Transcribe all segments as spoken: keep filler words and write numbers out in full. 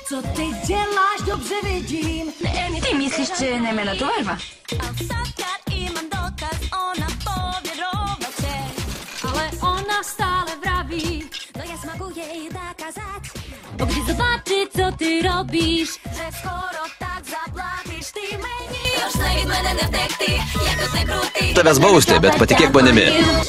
Co ty děláš, dobře vidím. Ty myslíš, že nejméno to verva? Ale ona stále vraví, no ja smaku jej nakazať. Bo když zobaczy, co ty robíš, že skoro tak zaplatíš, ty mені. Тож не від мене не втекти, як тут не крути. Тебе збавився, bet patikėk manimi.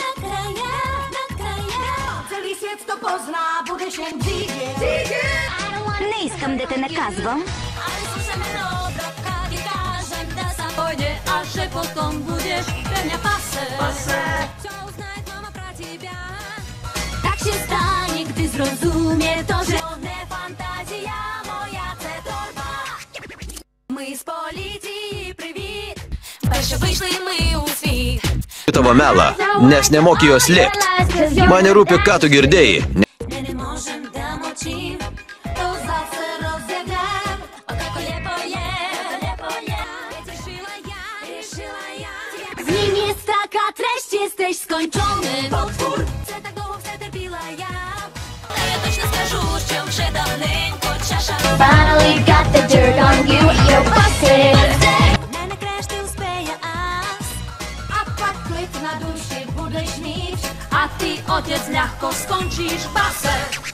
Celý svět to pozná, budeš jen díky. Не искам да те наказвам. Ale slušaj meno, bratка, ti kažem da sam pojde, a že potom budeš pre mňa pase. Pase. Co uznať mama pra tebia. Tak się stanie, gdy zrozumie to, że не фантазія моя, це торба. Ми з поліції, привіт. Перше вийшли ми у світ. Tavo melą, nes nemoki jos slėpti. Mane rūpi, ką tu girdėjai. Ми не можем, да мовчим. То завсе розійдем. О, как лепо є, лепо є. Решила я, решила я. Z nim jest taka treść, jesteś skończony potwór. Це так довго все терпіла я. Та я точно скажу, що вже давненько чаша. Finally got the dirt on you, you're busted. Мене креш ти успеє ас. A pak klid na duši budeš mít. A ty, otec, ľahko skončíš v base.